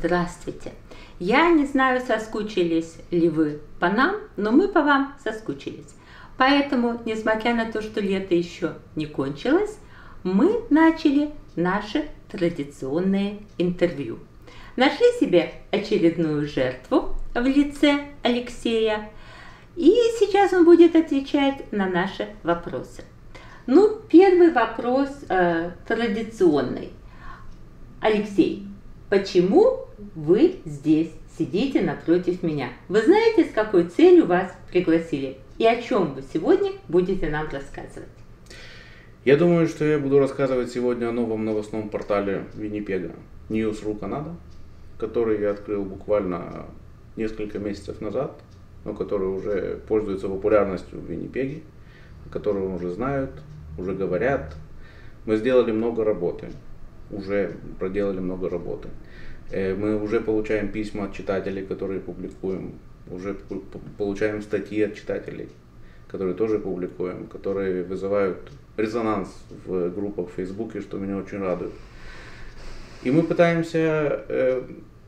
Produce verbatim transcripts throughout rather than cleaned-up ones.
Здравствуйте! Я не знаю, соскучились ли вы по нам, но мы по вам соскучились. Поэтому, несмотря на то, что лето еще не кончилось, мы начали наше традиционное интервью. Нашли себе очередную жертву в лице Алексея, и сейчас он будет отвечать на наши вопросы. Ну, первый вопрос э, традиционный. Алексей, почему вы здесь сидите напротив меня? Вы знаете, с какой целью вас пригласили? И о чем вы сегодня будете нам рассказывать? Я думаю, что я буду рассказывать сегодня о новом новостном портале Виннипега News.ru Canada, который я открыл буквально несколько месяцев назад, но который уже пользуется популярностью в Виннипеге, о котором уже знают, уже говорят. Мы сделали много работы, уже проделали много работы. Мы уже получаем письма от читателей, которые публикуем, уже получаем статьи от читателей, которые тоже публикуем, которые вызывают резонанс в группах в Фейсбуке, что меня очень радует. И мы пытаемся э,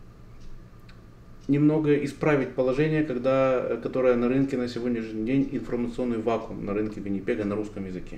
немного исправить положение, когда, которое на рынке на сегодняшний день информационный вакуум на рынке Виннипега на русском языке.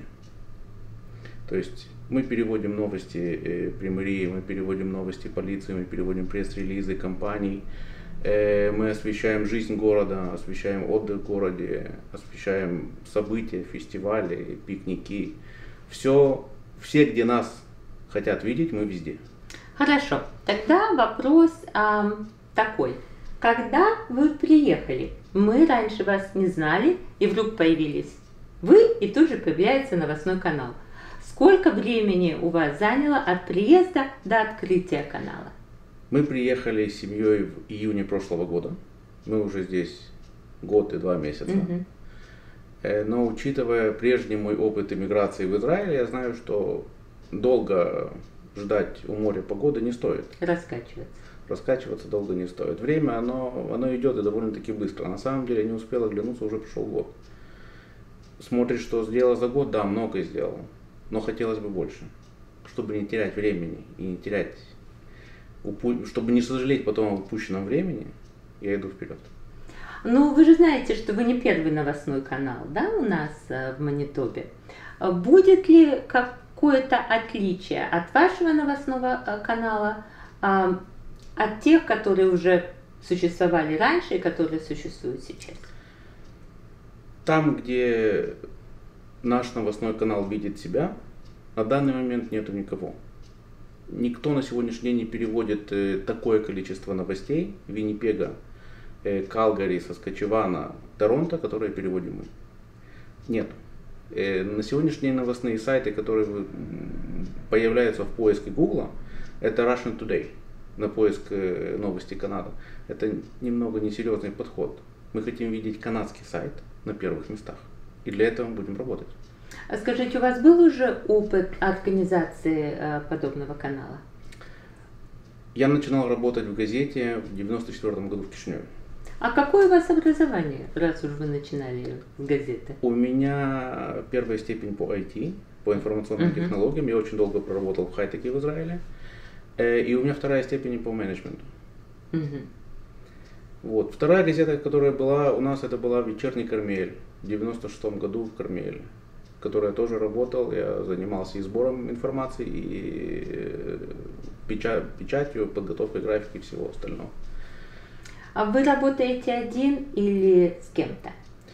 То есть мы переводим новости э, примарии, мы переводим новости полиции, мы переводим пресс-релизы компаний, э, мы освещаем жизнь города, освещаем отдых в городе, освещаем события, фестивали, пикники. Все, все, где нас хотят видеть, мы везде. Хорошо, тогда вопрос э, такой. Когда вы приехали, мы раньше вас не знали, и вдруг появились вы, и тут же появляется новостной канал. Сколько времени у вас заняло от приезда до открытия канала? Мы приехали с семьей в июне прошлого года. Мы уже здесь год и два месяца. Mm-hmm. Но учитывая прежний мой опыт иммиграции в Израиль, я знаю, что долго ждать у моря погоды не стоит. Раскачиваться. Раскачиваться долго не стоит. Время, оно, оно идет и довольно-таки быстро. На самом деле, не успел оглянуться, уже прошел год. Смотришь, что сделал за год, да, много сделал. Но хотелось бы больше, чтобы не терять времени и не терять, чтобы не сожалеть потом об упущенном времени, я иду вперед. Ну, вы же знаете, что вы не первый новостной канал, да, у нас в Манитобе. Будет ли какое-то отличие от вашего новостного канала, от тех, которые уже существовали раньше и которые существуют сейчас? Там, где наш новостной канал видит себя, на данный момент нету никого. Никто на сегодняшний день не переводит э, такое количество новостей Виннипега, э, Калгари, Саскачевана, Торонто, которые переводим мы. Нет. Э, на сегодняшний день новостные сайты, которые появляются в поиске Гугла, это Russian Today, на поиск э, новости Канады. Это немного несерьезный подход. Мы хотим видеть канадский сайт на первых местах. И для этого мы будем работать. Скажите, у вас был уже опыт организации э, подобного канала? Я начинал работать в газете в девяносто четвёртом году в Кишиневе. А какое у вас образование, раз уж вы начинали с газеты? У меня первая степень по ай ти, по информационным uh-huh. технологиям. Я очень долго проработал в хай-теке в Израиле. Э, и у меня вторая степень по менеджменту. Uh-huh. Вот. Вторая газета, которая была у нас, это была «Вечерний Кармель» в девяносто шестом году в Кармеле, в которой я тоже работал. Я занимался и сбором информации, и печа- печатью, подготовкой графики и всего остального. А вы работаете один или с кем-то?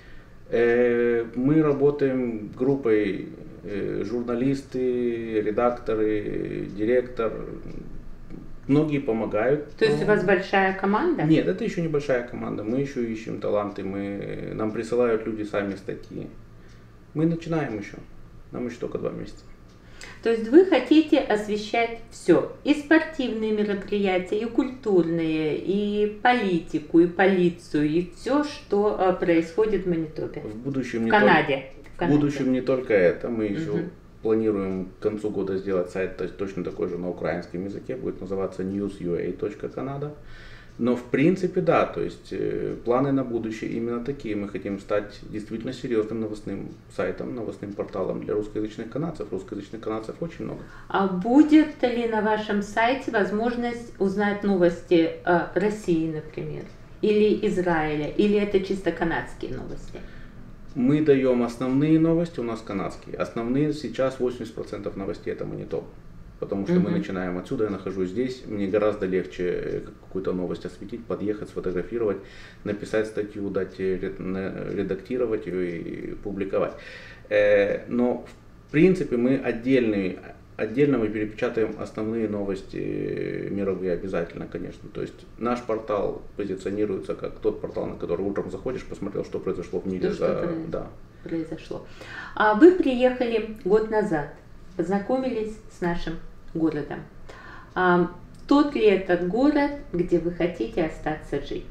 Э, мы работаем группой, э, журналисты, редакторы, директор. Многие помогают. То есть но... у вас большая команда? Нет, это еще небольшая команда. Мы еще ищем таланты. Мы... Нам присылают люди сами статьи. Мы начинаем еще. Нам еще только два месяца. То есть вы хотите освещать все. И спортивные мероприятия, и культурные, и политику, и полицию, и все, что происходит в Манитобе. В будущем в не Канаде. Только... В Канаде. В будущем не только это. Мы еще угу. планируем к концу года сделать сайт точно такой же на украинском языке. Будет называться news ю эй точка canada. Но в принципе да, то есть э, планы на будущее именно такие. Мы хотим стать действительно серьезным новостным сайтом, новостным порталом для русскоязычных канадцев. Русскоязычных канадцев очень много. А будет ли на вашем сайте возможность узнать новости э, России, например, или Израиля, или это чисто канадские новости? Мы даем основные новости, у нас канадские. Основные сейчас восемьдесят процентов новостей это Манитоба. Потому что mm-hmm. мы начинаем отсюда, я нахожусь здесь, мне гораздо легче какую-то новость осветить, подъехать, сфотографировать, написать статью, дать редактировать ее и публиковать. Но в принципе мы отдельные, отдельно мы перепечатаем основные новости мировые обязательно, конечно. То есть наш портал позиционируется как тот портал, на который утром заходишь, посмотрел, что произошло в мире. То, за... что да. произошло. А вы приехали год назад, познакомились с нашим городом. А, тот ли это город, где вы хотите остаться жить?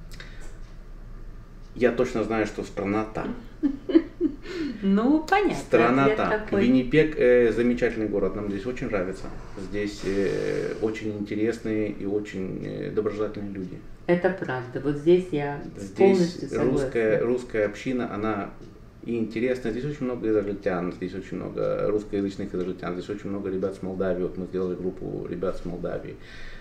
Я точно знаю, что страна та. Ну, понятно. Страна та. Виннипег э, замечательный город, нам здесь очень нравится. Здесь э, очень интересные и очень э, доброжелательные люди. Это правда. Вот здесь я здесь полностью согласна. Русская, русская община, она и интересно, здесь очень много израильтян, здесь очень много русскоязычных израильтян, здесь очень много ребят с Молдавии, вот мы сделали группу ребят с Молдавии.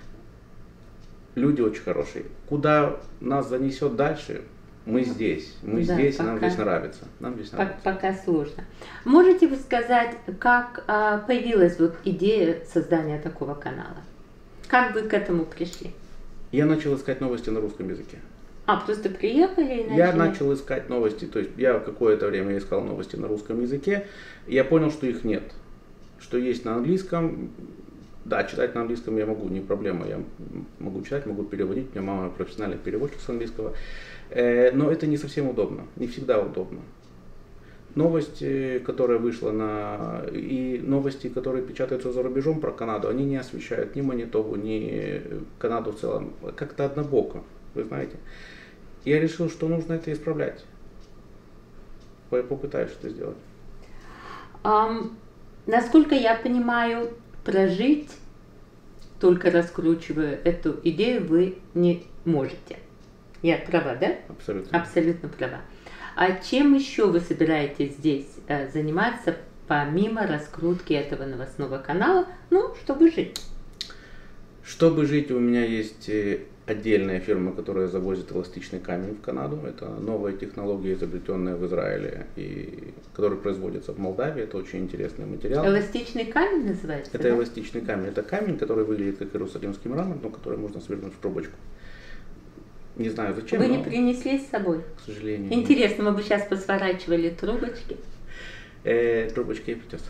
Люди очень хорошие. Куда нас занесет дальше, мы здесь, мы да, здесь, пока, и нам здесь нравится. Нам здесь нравится. Пока сложно. Можете вы сказать, как а, появилась вот идея создания такого канала? Как вы к этому пришли? Я начал искать новости на русском языке. А, просто приехали и начали? Я начал искать новости, то есть я какое-то время искал новости на русском языке, и я понял, что их нет. Что есть на английском, да, читать на английском я могу, не проблема, я могу читать, могу переводить, у меня мама профессиональный переводчик с английского, но это не совсем удобно, не всегда удобно. Новость, которая вышла на... и новости, которые печатаются за рубежом про Канаду, они не освещают ни Манитобу, ни Канаду в целом, как-то однобоко, вы знаете. Я решил, что нужно это исправлять. Я попытаюсь это сделать. Um, насколько я понимаю, прожить, только раскручивая эту идею, вы не можете. Я права, да? Абсолютно. Абсолютно права. А чем еще вы собираетесь здесь э, заниматься, помимо раскрутки этого новостного канала, ну, чтобы жить? Чтобы жить, у меня есть отдельная фирма, которая завозит эластичный камень в Канаду. Это новая технология, изобретенная в Израиле, и которая производится в Молдавии. Это очень интересный материал. Эластичный камень называется? Это да? эластичный камень. Это камень, который выглядит как иерусалимский мрамор, но который можно свернуть в трубочку. Не знаю зачем. Вы не принесли с собой? К сожалению. Интересно, мы бы сейчас посворачивали трубочки. Э, трубочки и придется.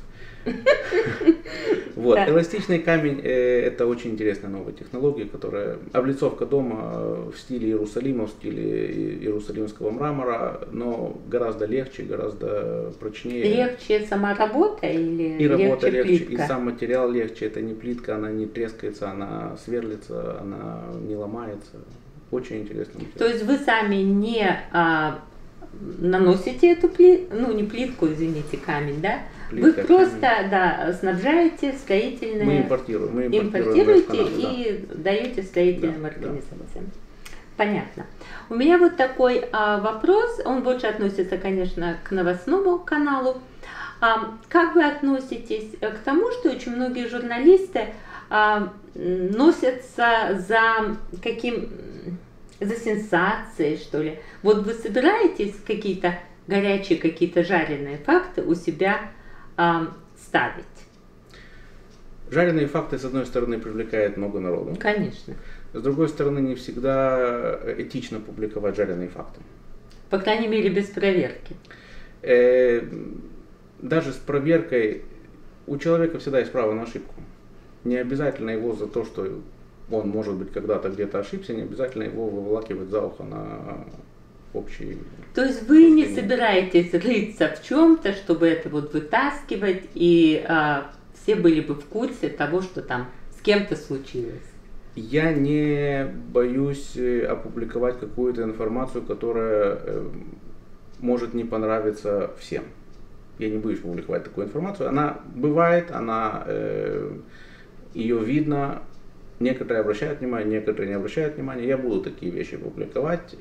Вот, эластичный камень это очень интересная новая технология, которая облицовка дома в стиле Иерусалима, в стиле иерусалимского мрамора, но гораздо легче, гораздо прочнее. Легче сама работа или и работа легче, легче, плитка? И сам материал легче. Это не плитка, она не трескается, она сверлится, она не ломается. Очень интересно. То есть вы сами не а, наносите эту плитку, ну не плитку, извините, камень, да? Плитка, вы просто камень. Да, снабжаете строительные... Мы импортируем. Мы импортируете Канаду, и да. даете строительным да, организациям. Да. Понятно. У меня вот такой а, вопрос, он больше относится, конечно, к новостному каналу. А, как вы относитесь к тому, что очень многие журналисты а, носятся за каким... за сенсацией, что ли? Вот вы собираетесь какие-то горячие, какие-то жареные факты у себя э, ставить? Жареные факты, с одной стороны, привлекают много народу. Конечно. С другой стороны, не всегда этично публиковать жареные факты. По крайней мере, без проверки. Э, даже с проверкой у человека всегда есть право на ошибку. Не обязательно его за то, что он, может быть, когда-то где-то ошибся, не обязательно его выволакивать за ухо на общий... То есть вы не собираетесь рыться в чем-то, чтобы это вот вытаскивать, и а, все были бы в курсе того, что там с кем-то случилось? Я не боюсь опубликовать какую-то информацию, которая э, может не понравиться всем. Я не боюсь публиковать такую информацию. Она бывает, она, э, ее видно. Некоторые обращают внимание, некоторые не обращают внимания. Я буду такие вещи публиковать.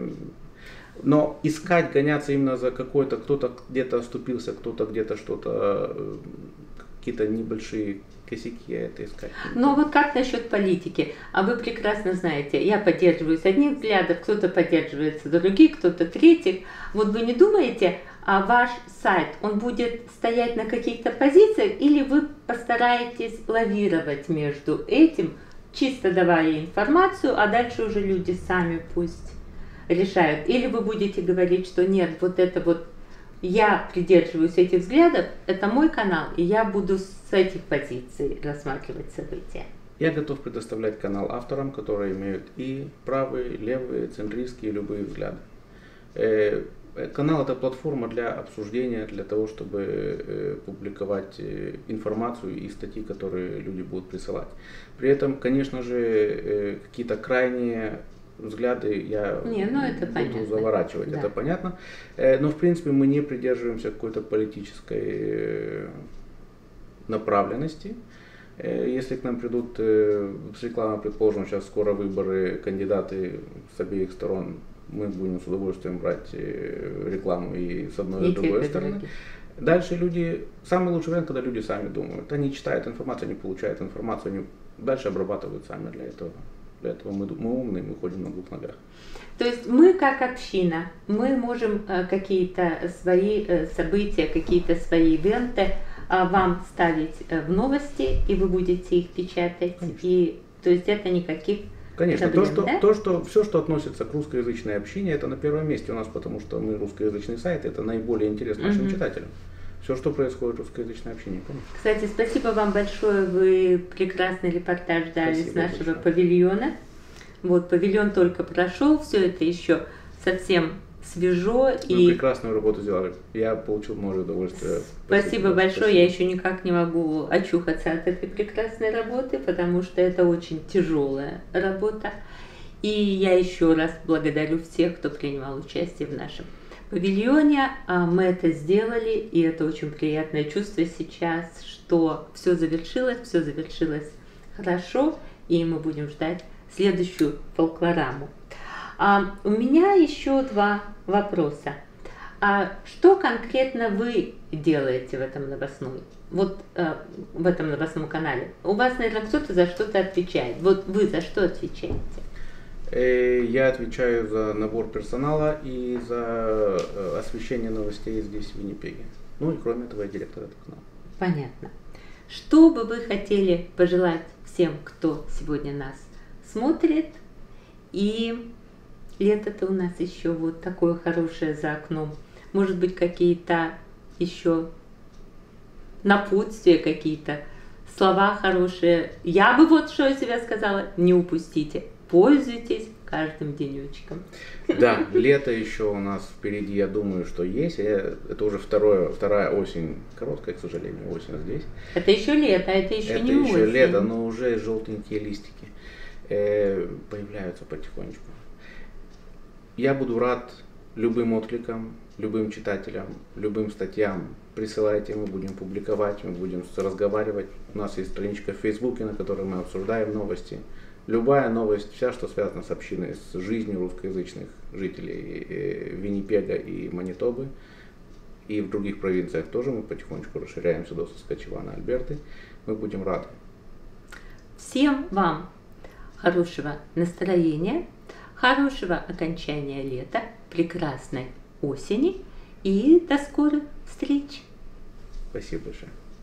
Но искать, гоняться именно за какой-то, кто-то где-то оступился, кто-то где-то что-то, какие-то небольшие косяки, я это искать. Но вот как насчет политики? А вы прекрасно знаете, я поддерживаюсь одних взглядов, кто-то поддерживается других, кто-то третьих. Вот вы не думаете, а ваш сайт, он будет стоять на каких-то позициях, или вы постараетесь лавировать между этим, чисто давая информацию, а дальше уже люди сами пусть решают? Или вы будете говорить, что нет, вот это вот я придерживаюсь этих взглядов, это мой канал, и я буду с этих позиций рассматривать события? Я готов предоставлять канал авторам, которые имеют и правые, левые, центристские, любые взгляды. Канал — это платформа для обсуждения, для того, чтобы публиковать информацию и статьи, которые люди будут присылать. При этом, конечно же, какие-то крайние взгляды я не, ну это буду понятно. заворачивать, да. Это понятно. Но в принципе мы не придерживаемся какой-то политической направленности. Если к нам придут с рекламой, предположим, сейчас скоро выборы, кандидаты с обеих сторон, мы будем с удовольствием брать рекламу и с одной и с другой стороны. Дальше люди, самый лучший вариант, когда люди сами думают. Они читают информацию, они получают информацию, они дальше обрабатывают сами для этого. Для этого мы, мы умные, мы ходим на двух ногах. То есть мы как община, мы можем э, какие-то свои э, события, какие-то свои ивенты э, вам ставить э, в новости, и вы будете их печатать. Конечно. И то есть это никаких Конечно, проблем, то, что, да? то, что все, что относится к русскоязычной общине, это на первом месте у нас, потому что мы русскоязычный сайт, это наиболее интересно нашим mm-hmm. читателям. Все, что происходит в русскоязычной общине, конечно. Кстати, спасибо вам большое, вы прекрасный репортаж дали Спасибо с нашего большое. павильона. Вот, павильон только прошел, все это еще совсем свежо. Вы и прекрасную работу сделали. Я получил много удовольствия. Спасибо, Спасибо большое. спасибо. Я еще никак не могу очухаться от этой прекрасной работы, потому что это очень тяжелая работа. И я еще раз благодарю всех, кто принимал участие в нашем павильоне. Мы это сделали, и это очень приятное чувство сейчас, что все завершилось, все завершилось хорошо, и мы будем ждать следующую фолклораму. А, у меня еще два вопроса. А что конкретно вы делаете в этом новостном, вот э, в этом новостном канале? У вас, наверное, кто-то за что-то отвечает. Вот вы за что отвечаете? Я отвечаю за набор персонала и за освещение новостей здесь, в Виннипеге. Ну и кроме этого, я директор этого канала. Понятно. Что бы вы хотели пожелать всем, кто сегодня нас смотрит? И лето-то у нас еще вот такое хорошее за окном. Может быть, какие-то еще напутствия, какие-то слова хорошие. Я бы вот что из себя сказала: не упустите. Пользуйтесь каждым денечком. Да, лето еще у нас впереди, я думаю, что есть. Это уже второе, вторая осень, короткая, к сожалению, осень здесь. Это еще лето, это еще это не еще осень. лето, но уже желтенькие листики э, появляются потихонечку. Я буду рад любым откликам, любым читателям, любым статьям. Присылайте, мы будем публиковать, мы будем разговаривать. У нас есть страничка в Фейсбуке, на которой мы обсуждаем новости. Любая новость, вся, что связано с общиной, с жизнью русскоязычных жителей Виннипега и Манитобы, и в других провинциях тоже, мы потихонечку расширяемся до Саскачевана, Альберты, мы будем рады. Всем вам хорошего настроения, хорошего окончания лета, прекрасной осени и до скорых встреч. Спасибо большое.